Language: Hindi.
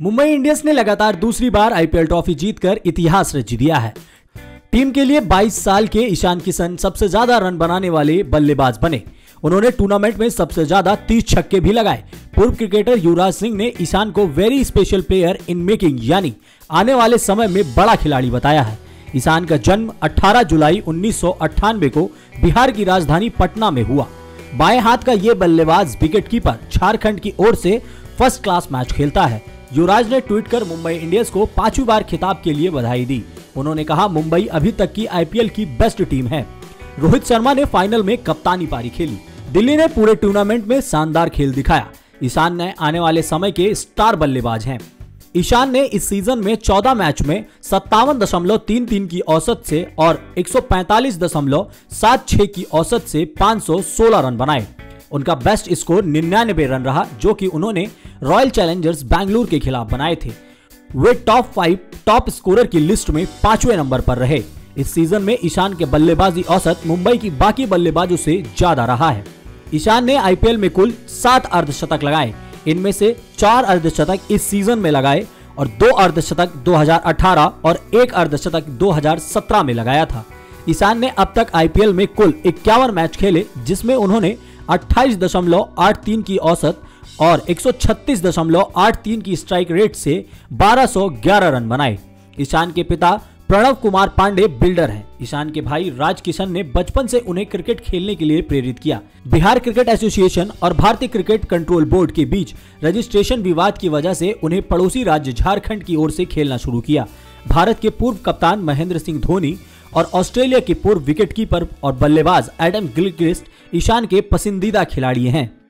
मुंबई इंडियंस ने लगातार दूसरी बार आईपीएल ट्रॉफी जीतकर इतिहास रच दिया है। टीम के लिए 22 साल के ईशान किशन सबसे ज्यादा रन बनाने वाले बल्लेबाज बने। उन्होंने टूर्नामेंट में सबसे ज्यादा 30 छक्के भी लगाए। पूर्व क्रिकेटर युवराज सिंह ने ईशान को very special player in making यानी आने वाले समय में बड़ा खिलाड़ी बताया है। ईशान का जन्म 18 जुलाई 1998 को बिहार की राजधानी पटना में हुआ। बाएं हाथ का ये बल्लेबाज विकेटकीपर झारखंड की ओर से फर्स्ट क्लास मैच खेलता है। युवराज ने ट्वीट कर मुंबई इंडियंस को 5वीं बार खिताब के लिए बधाई दी। उन्होंने कहा, मुंबई अभी तक की आईपीएल की बेस्ट टीम है। रोहित शर्मा ने फाइनल में कप्तानी पारी खेली। दिल्ली ने पूरे टूर्नामेंट में शानदार खेल दिखाया। ईशान ने आने वाले समय के स्टार बल्लेबाज हैं। ईशान ने इस सीजन में 14 मैच में 57.33 की औसत से और 145.76 की औसत से 516 रन बनाए। उनका बेस्ट स्कोर 99 रन रहा, जो कि उन्होंने रॉयल चैलेंजर्स बैंगलोर के खिलाफ बनाए थे। वे टॉप 5 टॉप स्कोरर की लिस्ट में 5वें नंबर पर रहे। इस सीजन में ईशान के बल्लेबाजी औसत मुंबई की बाकी बल्लेबाजों से ज्यादा रहा है। ईशान ने आईपीएल में कुल 7 अर्धशतक लगाए। इनमें से 4 अर्धशतक इस सीजन में लगाए और 2 अर्धशतक 2018 और 1 अर्धशतक 2017 में लगाया था। ईशान ने अब तक आईपीएल में कुल 51 मैच खेले, जिसमें उन्होंने 28.83 की औसत और 136.83 की स्ट्राइक रेट से 1211 रन बनाए। ईशान के पिता प्रणव कुमार पांडे बिल्डर हैं। ईशान के भाई राज किशन ने बचपन से उन्हें क्रिकेट खेलने के लिए प्रेरित किया। बिहार क्रिकेट एसोसिएशन और भारतीय क्रिकेट कंट्रोल बोर्ड के बीच रजिस्ट्रेशन विवाद की वजह से उन्हें पड़ोसी राज्य झारखंड की ओर से खेलना शुरू किया। भारत के पूर्व कप्तान महेंद्र सिंह धोनी और ऑस्ट्रेलिया के पूर्व विकेटकीपर और बल्लेबाज एडम गिलक्रिस्ट ईशान के पसंदीदा खिलाड़ी हैं।